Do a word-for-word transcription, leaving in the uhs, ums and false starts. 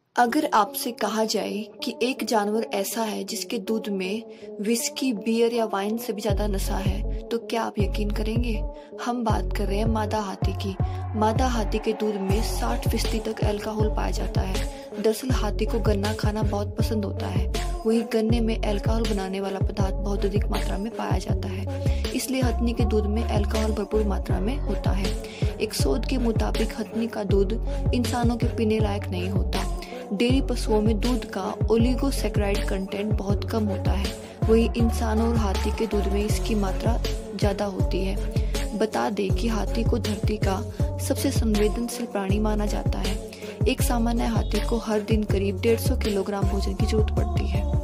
अगर आपसे कहा जाए कि एक जानवर ऐसा है जिसके दूध में विस्की, बियर या वाइन से भी ज्यादा नशा है, तो क्या आप यकीन करेंगे? हम बात कर रहे हैं मादा हाथी की। मादा हाथी के दूध में साठ फीसदी तक अल्कोहल पाया जाता है। दरअसल हाथी को गन्ना खाना बहुत पसंद होता है। वहीं गन्ने में अल्कोहल बनाने वाला पदार्थ बहुत अधिक मात्रा में पाया जाता है, इसलिए हथनी के दूध में अल्कोहल भरपूर मात्रा में होता है। एक शोध के मुताबिक हथनी का दूध इंसानों के पीने लायक नहीं होता। डेयरी पशुओं में दूध का ओलिगोसैकेराइड कंटेंट बहुत कम होता है, वहीं इंसानों और हाथी के दूध में इसकी मात्रा ज़्यादा होती है। बता दें कि हाथी को धरती का सबसे संवेदनशील प्राणी माना जाता है। एक सामान्य हाथी को हर दिन करीब डेढ़ सौ किलोग्राम भोजन की जरूरत पड़ती है।